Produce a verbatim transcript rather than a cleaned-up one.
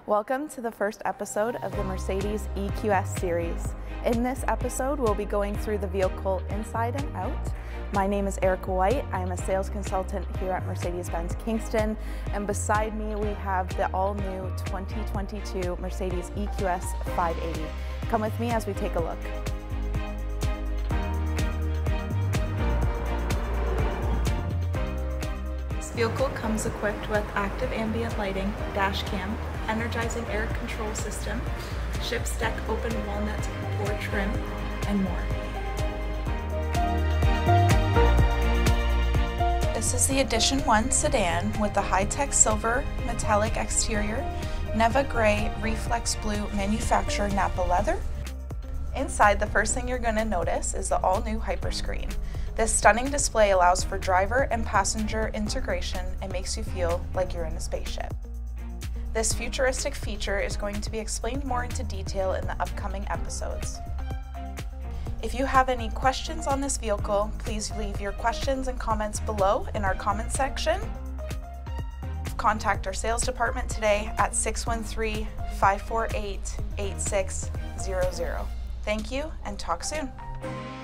Welcome to the first episode of the Mercedes E Q S series. In this episode, we'll be going through the vehicle inside and out. My name is Erica White. I am a sales consultant here at Mercedes-Benz Kingston, and beside me we have the all-new twenty twenty-two Mercedes E Q S five eighty. Come with me as we take a look. This vehicle comes equipped with active ambient lighting, dash cam, energizing air control system, ship's deck open walnut door trim, and more. This is the Edition one sedan with the high-tech silver metallic exterior, Neva Gray Reflex Blue manufacturer Napa leather. Inside, the first thing you're going to notice is the all-new Hyperscreen. This stunning display allows for driver and passenger integration and makes you feel like you're in a spaceship. This futuristic feature is going to be explained more into detail in the upcoming episodes. If you have any questions on this vehicle, please leave your questions and comments below in our comment section. Contact our sales department today at six one three, five four eight, eight six zero zero. Thank you and talk soon.